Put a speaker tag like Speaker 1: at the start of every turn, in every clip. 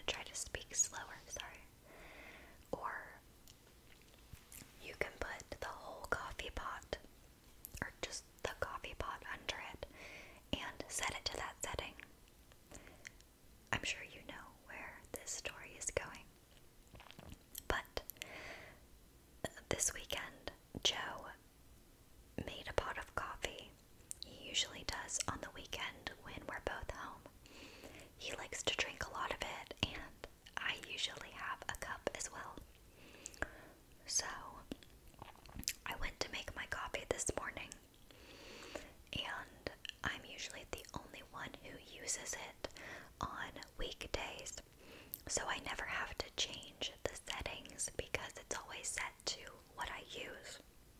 Speaker 1: gonna try to speak slower, sorry. Or you can put the whole coffee pot, or just the coffee pot under it, and set it to that setting. I'm sure you know where this story is going. But this weekend, Joe made a pot of coffee. He usually does on the weekend when we're both home. He likes to drink a lot of it, and I usually have a cup as well. So, I went to make my coffee this morning, and I'm usually the only one who uses it on weekdays, so I never have to change the settings because it's always set to what I use.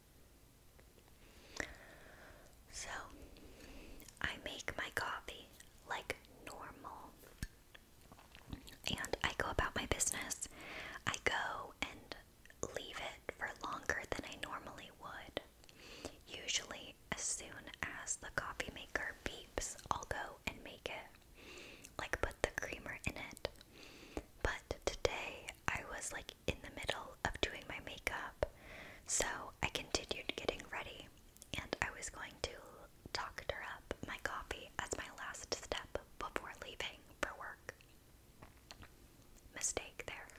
Speaker 1: So, I make my coffee like normal, and I go about my business. I go and leave it for longer than I normally would. Usually, as soon as the coffee maker beeps, I'll go and make it, like put the creamer in it. But today, I was like in the middle of doing my makeup, so I continued getting ready, and I was going to doctor up my coffee as my last step before leaving for work. Mistake there.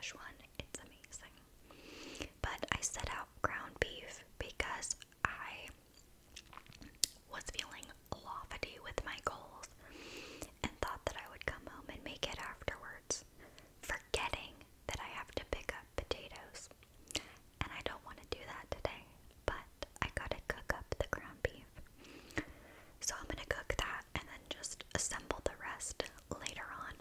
Speaker 1: fish one. It's amazing. But I set out ground beef because I was feeling lofty with my goals and thought that I would come home and make it afterwards, forgetting that I have to pick up potatoes. And I don't want to do that today, but I gotta cook up the ground beef. So I'm gonna cook that and then just assemble the rest later on.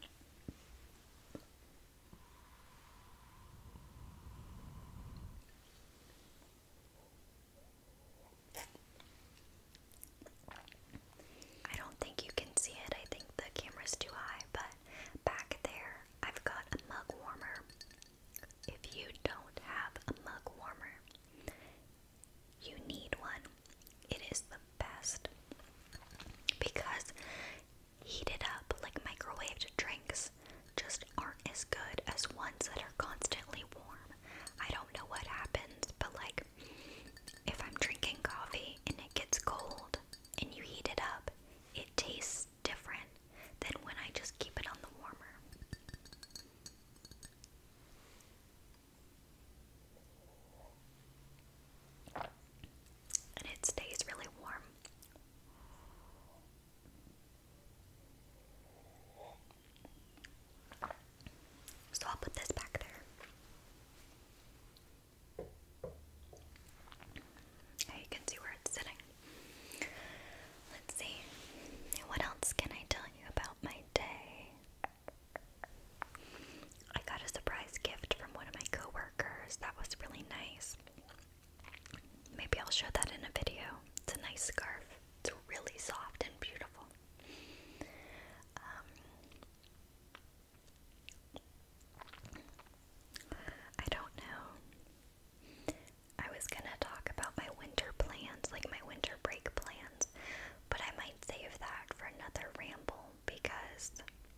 Speaker 1: I don't think you can see it. I think the camera's too high, but back there I've got a mug warmer. If you don't have a mug warmer, you need one. It is the best because heated up, like microwaved drinks, just aren't as good as ones that are constantly warm. I don't know what happens, but like if I'm drinking coffee and it gets cold and you heat it up, it tastes different than when I just keep it on the warmer. And it stays really warm. So I'll put this back there. You can see where it's sitting. Let's see. What else can I tell you about my day? I got a surprise gift from one of my coworkers. That was really nice. Maybe I'll show that in a video. It's a nice scarf. It's really soft and beautiful. I don't know. I was gonna talk about my winter plans, like my winter break plans, but I might save that for another ramble because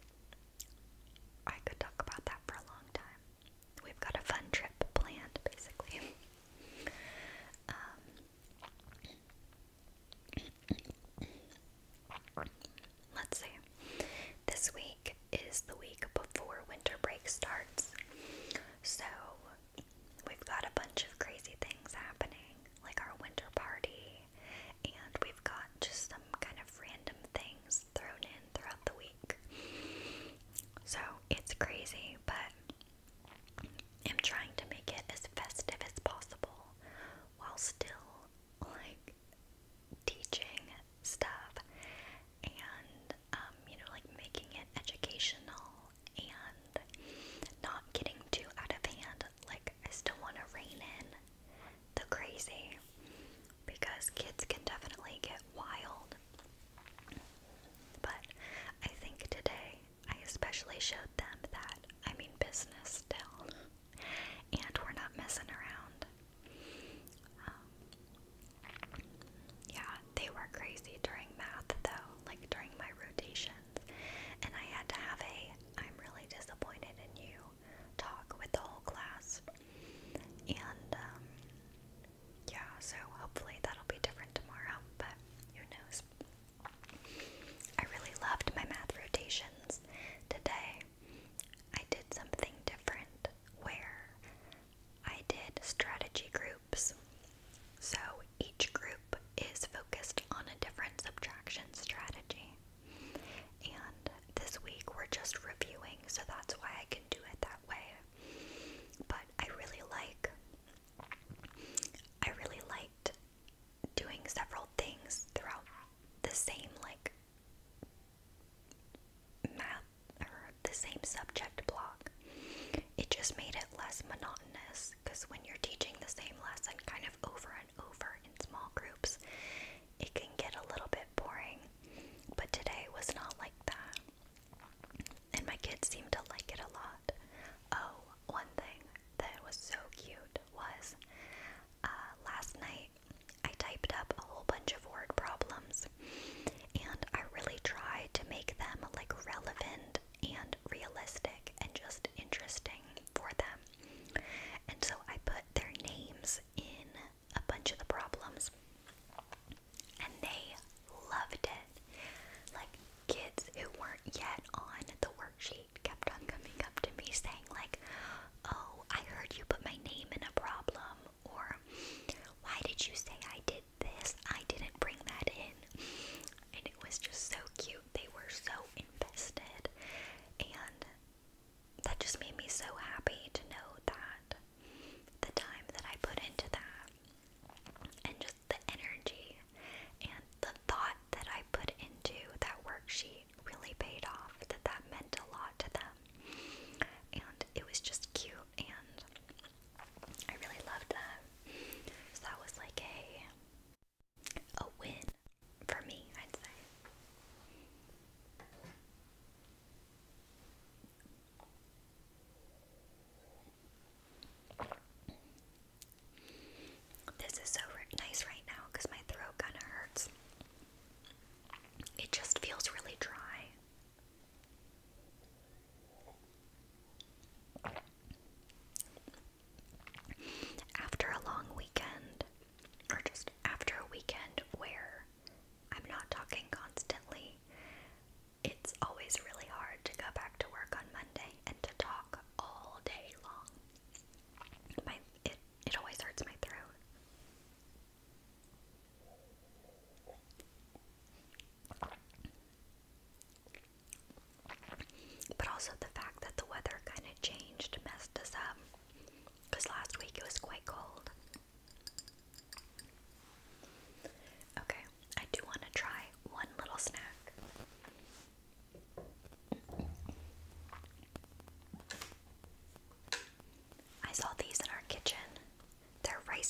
Speaker 1: I could talk about that for a long time. We've got a fun trip planned, basically.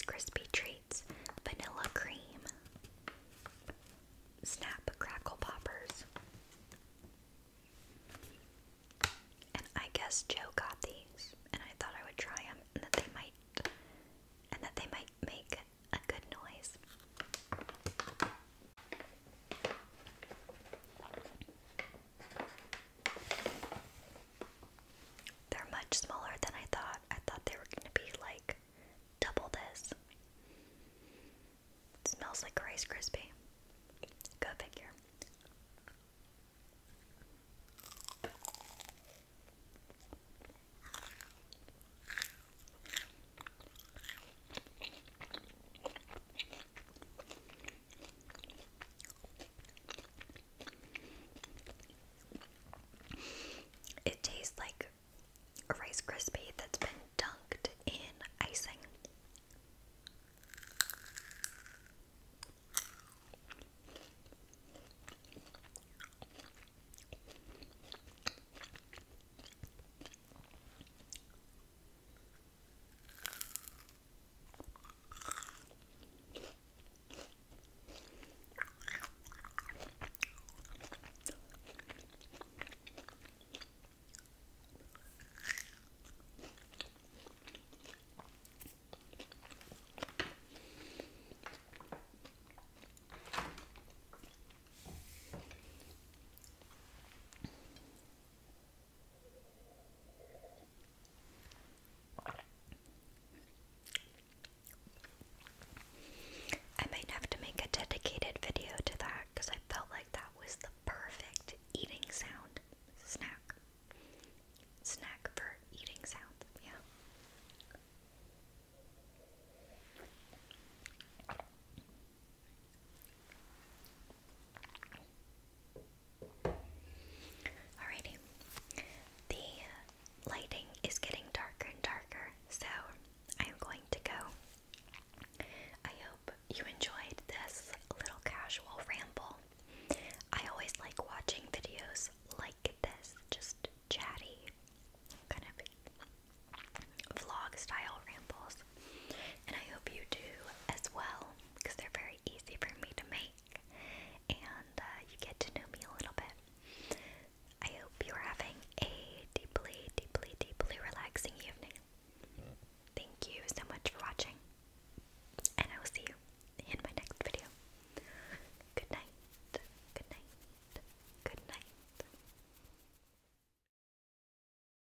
Speaker 1: Rice Krispie Treats Vanilla Cream Snap Crackle Poppers. And I guess Joe got these, and I thought I would try them, and that they might make a good noise. They're much smaller than I thought. I thought they were going to be like double this. It smells like Rice Krispie.